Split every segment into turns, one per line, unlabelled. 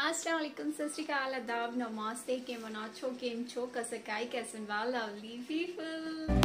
अस्सलाम वालेकुम, सत श्री अकाल, आदाब, नमस्ते, केमन आछो, केम छो, कसकाई, कैसन बा लवली पीपल।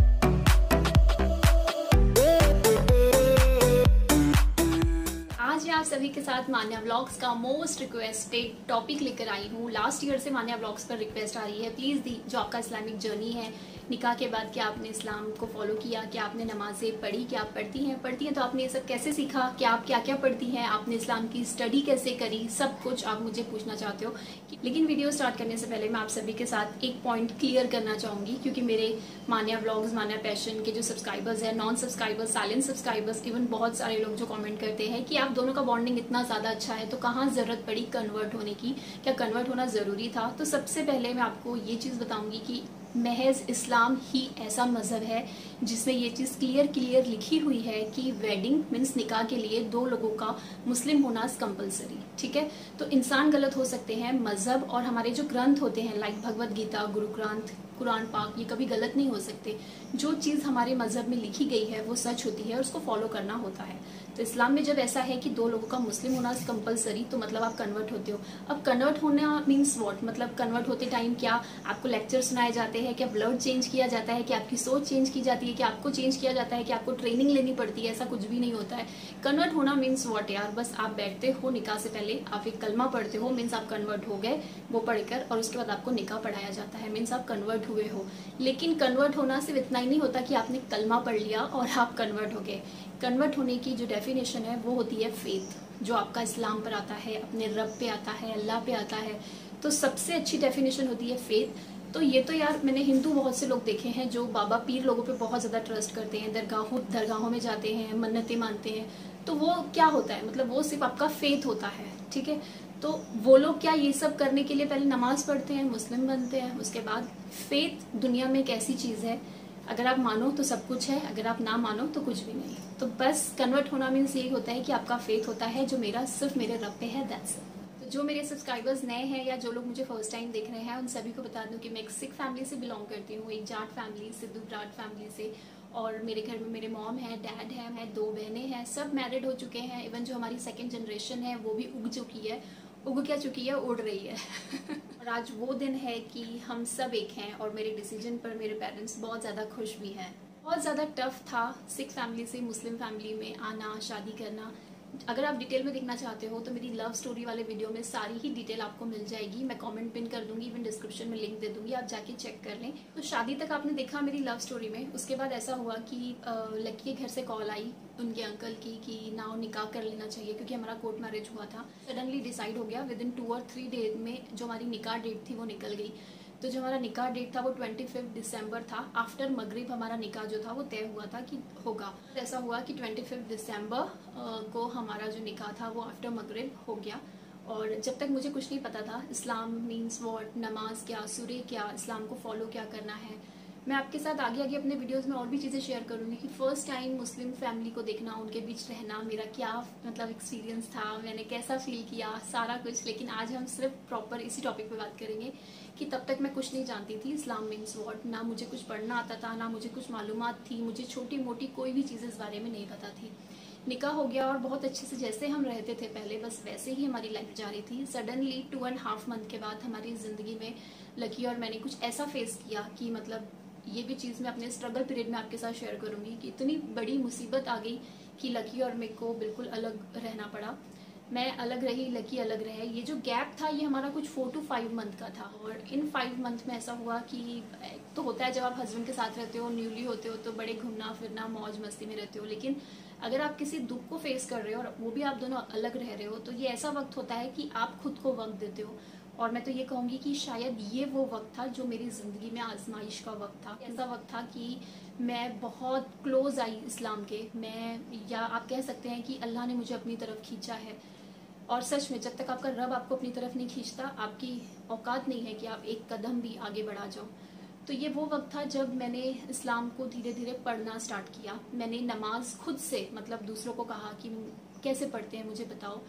आज मैं आप सभी के साथ मान्या व्लॉग्स का मोस्ट रिक्वेस्टेड टॉपिक लेकर आई हूँ। लास्ट ईयर से मान्या व्लॉग्स पर रिक्वेस्ट आ रही है, प्लीज़ दी जो आपका इस्लामिक जर्नी है, निकाह के बाद क्या आपने इस्लाम को फॉलो किया, क्या आपने नमाजें पढ़ी, क्या आप पढ़ती हैं तो आपने ये सब कैसे सीखा, क्या आप क्या क्या पढ़ती हैं, आपने इस्लाम की स्टडी कैसे करी, सब कुछ आप मुझे पूछना चाहते हो। लेकिन वीडियो स्टार्ट करने से पहले मैं आप सभी के साथ एक पॉइंट क्लियर करना चाहूँगी, क्योंकि मेरे मान्या व्लॉग्स, मान्या पैशन के जो सब्सक्राइबर्स हैं, non subscribers, silent subscribers, even बहुत सारे लोग जो कमेंट करते हैं कि आप दोनों का बॉन्डिंग इतना ज़्यादा अच्छा है तो कहाँ ज़रूरत पड़ी कन्वर्ट होने की, क्या कन्वर्ट होना ज़रूरी था। तो सबसे पहले मैं आपको ये चीज़ बताऊँगी कि महज इस्लाम ही ऐसा मज़हब है जिसमें ये चीज़ क्लियर लिखी हुई है कि वेडिंग मीन्स निकाह के लिए दो लोगों का मुस्लिम होना कंपलसरी। ठीक है, तो इंसान गलत हो सकते हैं, मज़हब और हमारे जो ग्रंथ होते हैं लाइक भगवत गीता, गुरु ग्रंथ, कुरान पाक, ये कभी गलत नहीं हो सकते। जो चीज़ हमारे मज़हब में लिखी गई है वो सच होती है और उसको फॉलो करना होता है। तो इस्लाम में जब ऐसा है कि दो लोगों का मुस्लिम होना कंपलसरी, तो मतलब आप कन्वर्ट होते हो। अब कन्वर्ट होना मीन्स व्हाट, मतलब कन्वर्ट होते टाइम क्या आपको लेक्चर सुनाए जाते हैं, क्या ब्लड चेंज किया जाता है, कि आपकी सोच चेंज की जाती है, कि आपको चेंज किया जाता है, कि आपको ट्रेनिंग लेनी पड़ती है, ऐसा कुछ भी नहीं होता है। कन्वर्ट होना मीन्स व्हाट यार, बस आप बैठते हो निकाह से पहले, आप एक कलमा पढ़ते हो, मीन्स आप कन्वर्ट हो गए वो पढ़कर, और उसके बाद आपको निकाह पढ़ाया जाता है, मीन्स आप कन्वर्ट हुए हो। लेकिन कन्वर्ट होना सिर्फ इतना ही नहीं होता कि आपने कलमा पढ़ लिया और आप कन्वर्ट हो गए। कन्वर्ट होने की जो डेफिनेशन है वो होती है फेथ, जो आपका इस्लाम पर आता है, अपने रब पे आता है, अल्लाह पे आता है। तो सबसे अच्छी डेफिनेशन होती है फेथ। तो ये तो यार मैंने हिंदू बहुत से लोग देखे हैं जो बाबा पीर लोगों पे बहुत ज़्यादा ट्रस्ट करते हैं, दरगाहों में जाते हैं, मन्नतें मानते हैं। तो वो क्या होता है, मतलब वो सिर्फ आपका फेथ होता है। ठीक है, तो वो लोग क्या ये सब करने के लिए पहले नमाज पढ़ते हैं, मुस्लिम बनते हैं, उसके बाद फेथ दुनिया में एक ऐसी चीज़ है, अगर आप मानो तो सब कुछ है, अगर आप ना मानो तो कुछ भी नहीं। तो बस कन्वर्ट होना मीन्स यही होता है कि आपका फेथ होता है जो मेरा सिर्फ मेरे रब पे है, दैट्स इट। तो जो मेरे सब्सक्राइबर्स नए हैं या जो लोग मुझे फर्स्ट टाइम देख रहे हैं, उन सभी को बता दूं कि मैं एक सिख फैमिली से बिलोंग करती हूँ, एक जाट फैमिली, सिद्धू ब्राट फैमिली से। और मेरे घर में मेरे मॉम है, डैड है, दो बहनें हैं, सब मैरिड हो चुके हैं। इवन जो हमारी सेकेंड जनरेशन है वो भी उग चुकी है, उग क्या चुकी है, उड़ रही है। और आज वो दिन है कि हम सब एक हैं, और मेरे डिसीजन पर मेरे पेरेंट्स बहुत ज़्यादा खुश भी हैं। बहुत ज़्यादा टफ था सिख फैमिली से मुस्लिम फैमिली में आना, शादी करना। अगर आप डिटेल में देखना चाहते हो तो मेरी लव स्टोरी वाले वीडियो में सारी ही डिटेल आपको मिल जाएगी, मैं कमेंट पिन कर दूंगी, इवन डिस्क्रिप्शन में लिंक दे दूंगी, आप जाके चेक कर लें। तो शादी तक आपने देखा मेरी लव स्टोरी में। उसके बाद ऐसा हुआ कि लकी के घर से कॉल आई उनके अंकल की कि ना निकाह कर लेना चाहिए, क्योंकि हमारा कोर्ट मैरिज हुआ था। सडनली डिसाइड हो गया, विद इन 2 और 3 डेज में जो हमारी निकाह डेट थी वो निकल गई। तो जो हमारा निकाह डेट था वो 25 दिसंबर था। आफ्टर मगरिब हमारा निकाह जो था वो तय हुआ था कि होगा। ऐसा हुआ कि 25 दिसंबर को हमारा जो निकाह था वो आफ्टर मगरिब हो गया। और जब तक मुझे कुछ नहीं पता था इस्लाम मीन्स व्हाट, नमाज क्या, सूरे क्या, इस्लाम को फॉलो क्या करना है, मैं आपके साथ आगे आगे अपने वीडियोस में और भी चीज़ें शेयर करूंगी कि फर्स्ट टाइम मुस्लिम फैमिली को देखना, उनके बीच रहना, मेरा क्या मतलब एक्सपीरियंस था, मैंने कैसा फील किया, सारा कुछ। लेकिन आज हम सिर्फ प्रॉपर इसी टॉपिक पे बात करेंगे कि तब तक मैं कुछ नहीं जानती थी इस्लाम मीन्स व्हाट, ना मुझे कुछ पढ़ना आता था, ना मुझे कुछ मालूमात थी, मुझे छोटी मोटी कोई भी चीज़ इस बारे में नहीं पता थी। निकाह हो गया और बहुत अच्छे से जैसे हम रहते थे पहले बस वैसे ही हमारी लाइफ जा रही थी। सडनली 2.5 मंथ के बाद हमारी ज़िंदगी में लकी और मैंने कुछ ऐसा फेस किया कि मतलब ये भी चीज़ मैं अपने स्ट्रगल पीरियड में आपके साथ शेयर करूंगी कि इतनी बड़ी मुसीबत आ गई कि लकी और मेरे को बिल्कुल अलग रहना पड़ा। मैं अलग रही, लकी अलग रहे। ये जो गैप था ये हमारा कुछ 4 to 5 मंथ का था। और इन 5 मंथ में ऐसा हुआ कि तो होता है जब आप हस्बैंड के साथ रहते हो, न्यूली होते हो, तो बड़े घूमना फिरना मौज मस्ती में रहते हो। लेकिन अगर आप किसी दुख को फेस कर रहे हो और वो भी आप दोनों अलग रह रहे हो, तो ये ऐसा वक्त होता है कि आप खुद को वक्त देते हो। और मैं तो ये कहूँगी कि शायद ये वो वक्त था जो मेरी ज़िंदगी में आजमाइश का वक्त था। ऐसा वक्त था कि मैं बहुत क्लोज आई इस्लाम के, मैं या आप कह सकते हैं कि अल्लाह ने मुझे अपनी तरफ खींचा है। और सच में जब तक आपका रब आपको अपनी तरफ नहीं खींचता, आपकी औकात नहीं है कि आप एक कदम भी आगे बढ़ा जाओ। तो ये वो वक्त था जब मैंने इस्लाम को धीरे धीरे पढ़ना स्टार्ट किया। मैंने नमाज खुद से, मतलब दूसरों को कहा कि कैसे पढ़ते हैं मुझे बताओ।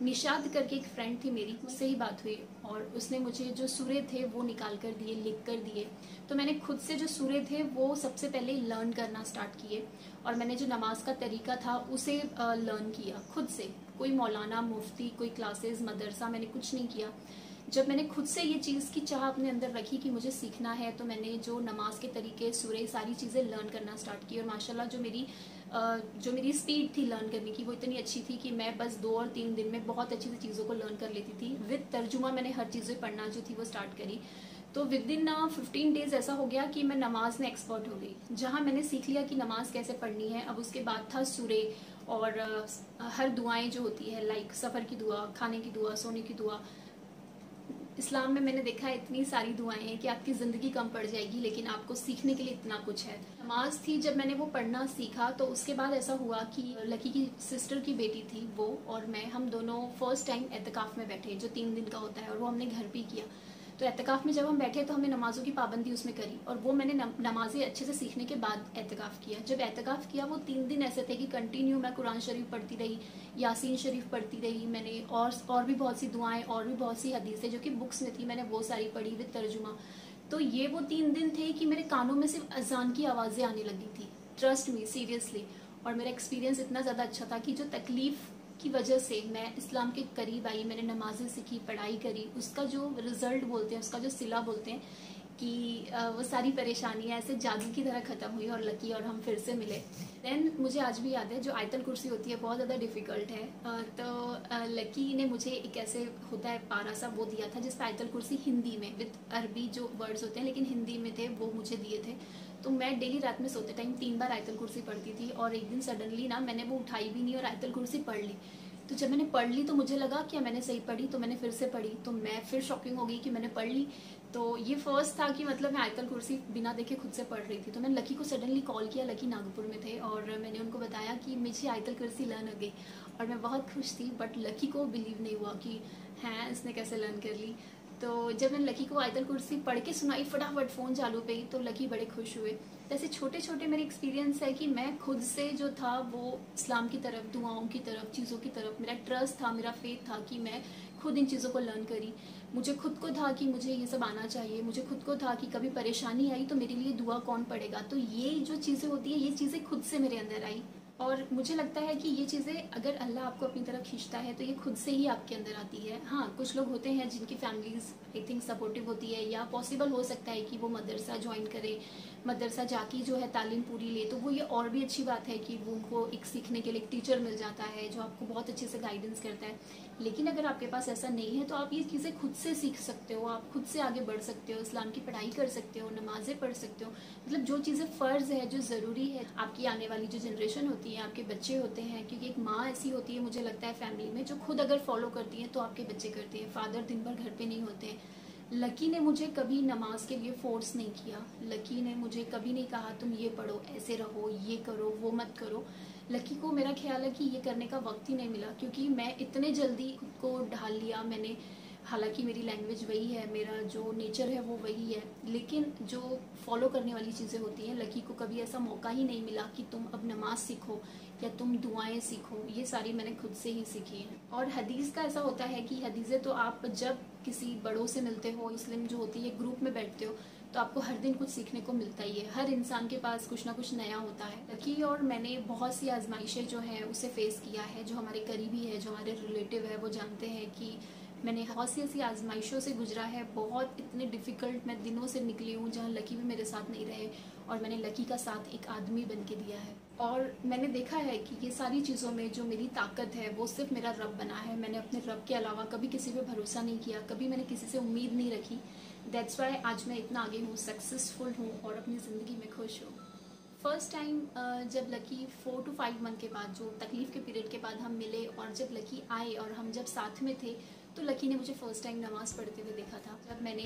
निशाद करके एक फ्रेंड थी मेरी, उससे ही बात हुई और उसने मुझे जो सूरे थे वो निकाल कर दिए, लिख कर दिए। तो मैंने खुद से जो सूरे थे वो सबसे पहले लर्न करना स्टार्ट किए और मैंने जो नमाज का तरीका था उसे लर्न किया खुद से। कोई मौलाना, मुफ्ती, कोई क्लासेस, मदरसा, मैंने कुछ नहीं किया। जब मैंने खुद से ये चीज़ की चाह अपने अंदर रखी कि मुझे सीखना है, तो मैंने जो नमाज के तरीके, सूरे, सारी चीज़ें लर्न करना स्टार्ट की और माशाल्लाह जो मेरी स्पीड थी लर्न करने की वो इतनी अच्छी थी कि मैं बस 2 और 3 दिन में बहुत अच्छी सी चीज़ों को लर्न कर लेती थी। विद तर्जुमा मैंने हर चीज़ें पढ़ना जो थी वो स्टार्ट करी। तो विद इन 15 डेज ऐसा हो गया कि मैं नमाज में एक्सपर्ट हो गई। जहाँ मैंने सीख लिया कि नमाज कैसे पढ़नी है, अब उसके बाद था सूरे और हर दुआएं जो होती है, लाइक सफ़र की दुआ, खाने की दुआ, सोने की दुआ। इस्लाम में मैंने देखा है इतनी सारी दुआएं हैं कि आपकी ज़िंदगी कम पड़ जाएगी, लेकिन आपको सीखने के लिए इतना कुछ है। नमाज थी, जब मैंने वो पढ़ना सीखा तो उसके बाद ऐसा हुआ कि लकी की सिस्टर की बेटी थी वो और मैं, हम दोनों फर्स्ट टाइम एतकाफ़ में बैठे, जो 3 दिन का होता है, और वो हमने घर पे किया। तो एतकाफ़ में जब हम बैठे तो हमने नमाज़ों की पाबंदी उसमें करी और वो मैंने नमाज़ें अच्छे से सीखने के बाद एतकाफ़ किया। जब एतकाफ़ किया वो 3 दिन ऐसे थे कि कंटिन्यू मैं कुरान शरीफ पढ़ती रही, यासीन शरीफ पढ़ती रही मैंने, और भी बहुत सी दुआएं और भी बहुत सी हदीसें जो कि बुक्स में थी, मैंने वो सारी पढ़ी विद तर्जुमा। तो ये वो 3 दिन थे कि मेरे कानों में सिर्फ अजान की आवाज़ें आने लगी थी, ट्रस्ट मी, सीरियसली। और मेरा एक्सपीरियंस इतना ज़्यादा अच्छा था कि जो तकलीफ़ की वजह से मैं इस्लाम के करीब आई, मैंने नमाजें सीखी, पढ़ाई करी, उसका जो रिजल्ट बोलते हैं, उसका जो सिला बोलते हैं कि वो सारी परेशानियां ऐसे जादू की तरह ख़त्म हुई और लकी और हम फिर से मिले। देन मुझे आज भी याद है जो आयतल कुर्सी होती है बहुत ज़्यादा डिफ़िकल्ट है। तो लकी ने मुझे एक ऐसे होता है पारा सा वो दिया था जिस पर आयतल कुर्सी हिंदी में विद अरबी जो वर्ड्स होते हैं लेकिन हिंदी में थे, वो मुझे दिए थे। तो मैं डेली रात में सोते टाइम 3 बार आयतल कुर्सी पढ़ती थी और एक दिन सडनली ना मैंने वो उठाई भी नहीं और आयतल कुर्सी पढ़ ली। तो जब मैंने पढ़ ली तो मुझे लगा कि मैंने सही पढ़ी, तो मैंने फिर से पढ़ी, तो मैं फिर शॉकिंग हो गई कि मैंने पढ़ ली। तो ये फर्स्ट था कि मतलब मैं आयतल कुर्सी बिना देखे खुद से पढ़ रही थी। तो मैंने लकी को सडनली कॉल किया, लकी नागपुर में थे, और मैंने उनको बताया कि मुझे आयतल कुर्सी लर्न हो गई और मैं बहुत खुश थी। बट लकी को बिलीव नहीं हुआ कि हैं इसने कैसे लर्न कर ली। तो जब मैंने लकी को आयतल कुर्सी पढ़ के सुनाई, फटाफट फ़ोन चालू पे ही, तो लकी बड़े खुश हुए। ऐसे छोटे छोटे मेरे एक्सपीरियंस है कि मैं खुद से जो था वो इस्लाम की तरफ, दुआओं की तरफ, चीज़ों की तरफ मेरा ट्रस्ट था, मेरा फेथ था कि मैं खुद इन चीज़ों को लर्न करी। मुझे खुद को था कि मुझे ये सब आना चाहिए, मुझे खुद को था कि कभी परेशानी आई तो मेरे लिए दुआ कौन पड़ेगा। तो ये जो चीज़ें होती है, ये चीज़ें खुद से मेरे अंदर आई और मुझे लगता है कि ये चीज़ें अगर अल्लाह आपको अपनी तरफ खींचता है तो ये खुद से ही आपके अंदर आती है। हाँ, कुछ लोग होते हैं जिनकी फैमिलीज आई थिंक सपोर्टिव होती है, या पॉसिबल हो सकता है कि वो मदरसा ज्वाइन करे, मदरसा जाके जो है तालीम पूरी ले, तो वो ये और भी अच्छी बात है कि वो उनको एक सीखने के लिए एक टीचर मिल जाता है जो आपको बहुत अच्छे से गाइडेंस करता है। लेकिन अगर आपके पास ऐसा नहीं है तो आप ये चीज़ें खुद से सीख सकते हो, आप खुद से आगे बढ़ सकते हो, इस्लाम की पढ़ाई कर सकते हो, नमाजें पढ़ सकते हो। मतलब जो चीज़ें फ़र्ज़ है, जो ज़रूरी है, आपकी आने वाली जो जनरेशन होती है, आपके बच्चे होते हैं, क्योंकि एक माँ ऐसी होती है मुझे लगता है फैमिली में जो खुद अगर फॉलो करती है तो आपके बच्चे करते हैं। फादर दिन भर घर पे नहीं होते हैं। लकी ने मुझे कभी नमाज के लिए फोर्स नहीं किया, लकी ने मुझे कभी नहीं कहा तुम ये पढ़ो, ऐसे रहो, ये करो, वो मत करो। लकी को मेरा ख्याल है कि ये करने का वक्त ही नहीं मिला, क्योंकि मैं इतने जल्दी खुद को ढाल लिया मैंने। हालांकि मेरी लैंग्वेज वही है, मेरा जो नेचर है वो वही है, लेकिन जो फॉलो करने वाली चीज़ें होती हैं, लकी को कभी ऐसा मौका ही नहीं मिला कि तुम अब नमाज सीखो या तुम दुआएं सीखो। ये सारी मैंने खुद से ही सीखी हैं। और हदीस का ऐसा होता है कि हदीसें तो आप जब किसी बड़ों से मिलते हो, मुस्लिम जो होती है, ग्रुप में बैठते हो, तो आपको हर दिन कुछ सीखने को मिलता ही है। हर इंसान के पास कुछ ना कुछ नया होता है। लकी और मैंने बहुत सी आजमाइशें जो हैं उसे फेस किया है। जो हमारे करीबी है, जो हमारे रिलेटिव है, वो जानते हैं कि मैंने बहुत सी ऐसी आजमाइशों से गुजरा है। बहुत इतने डिफ़िकल्ट मैं दिनों से निकली हूँ जहाँ लकी भी मेरे साथ नहीं रहे, और मैंने लकी का साथ एक आदमी बन के दिया है। और मैंने देखा है कि ये सारी चीज़ों में जो मेरी ताकत है वो सिर्फ मेरा रब बना है। मैंने अपने रब के अलावा कभी किसी पे भरोसा नहीं किया, कभी मैंने किसी से उम्मीद नहीं रखी। दैट्स वाई आज मैं इतना आगे हूँ, सक्सेसफुल हूँ और अपनी ज़िंदगी में खुश हूँ। फर्स्ट टाइम जब लकी 4 to 5 मंथ के बाद, जो तकलीफ़ के पीरियड के बाद हम मिले, और जब लकी आए और हम जब साथ में थे, तो लकी ने मुझे फ़र्स्ट टाइम नमाज़ पढ़ते हुए देखा था। जब मैंने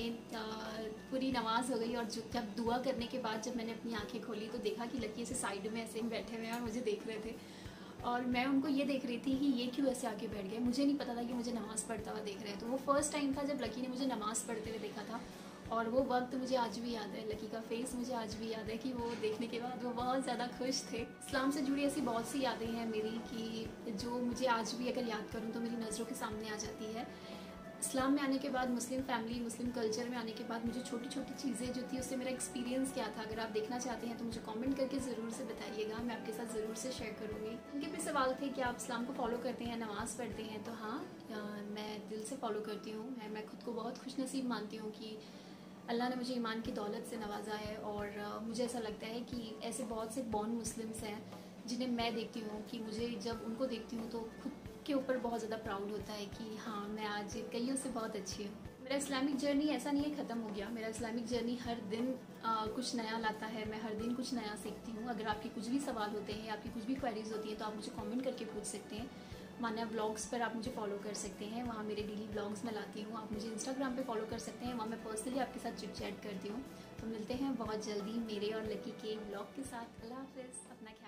पूरी नमाज़ हो गई और जब दुआ करने के बाद जब मैंने अपनी आंखें खोली तो देखा कि लकी ऐसे साइड में ऐसे बैठे हुए हैं और मुझे देख रहे थे, और मैं उनको ये देख रही थी कि ये क्यों ऐसे आके बैठ गए। मुझे नहीं पता था कि मुझे नमाज़ पढ़ता हुआ देख रहे हैं। तो वो फर्स्ट टाइम था जब लकी ने मुझे नमाज़ पढ़ते हुए देखा था, और वो वक्त मुझे आज भी याद है, लकी का फेस मुझे आज भी याद है कि वो देखने के बाद वो बहुत ज़्यादा खुश थे। इस्लाम से जुड़ी ऐसी बहुत सी यादें हैं मेरी कि जो मुझे आज भी अगर याद करूँ तो मेरी नज़रों के सामने आ जाती है। इस्लाम में आने के बाद, मुस्लिम फैमिली, मुस्लिम कल्चर में आने के बाद मुझे छोटी छोटी चीज़ें जो थी उससे मेरा एक्सपीरियंस क्या था, अगर आप देखना चाहते हैं तो मुझे कमेंट करके ज़रूर से बताइएगा, मैं आपके साथ ज़रूर से शेयर करूँगी। उनके भी सवाल थे कि आप इस्लाम को फॉलो करते हैं, नमाज़ पढ़ते हैं, तो हाँ, मैं दिल से फॉलो करती हूँ। मैं खुद को बहुत खुशनसीब मानती हूँ कि अल्लाह ने मुझे ईमान की दौलत से नवाजा है। और मुझे ऐसा लगता है कि ऐसे बहुत से बॉर्न मुस्लिम्स हैं जिन्हें मैं देखती हूँ कि मुझे जब उनको देखती हूँ तो खुद के ऊपर बहुत ज़्यादा प्राउड होता है कि हाँ, मैं आज कईयों से बहुत अच्छी हूँ। मेरा इस्लामिक जर्नी ऐसा नहीं है ख़त्म हो गया, मेरा इस्लामिक जर्नी हर दिन कुछ नया लाता है, मैं हर दिन कुछ नया सीखती हूँ। अगर आपके कुछ भी सवाल होते हैं, आपकी कुछ भी क्वेरीज होती हैं तो आप मुझे कमेंट करके पूछ सकते हैं। मान्या व्लॉग्स पर आप मुझे फॉलो कर सकते हैं, वहाँ मेरे डेली व्लॉग्स मैं लाती हूँ। आप मुझे इंस्टाग्राम पे फॉलो कर सकते हैं, वहाँ मैं पर्सनली आपके साथ चिट चैट करती हूँ। तो मिलते हैं बहुत जल्दी मेरे और लकी के व्लॉग के साथ। अल्लाह हाफ़िज़, अपना ख्याल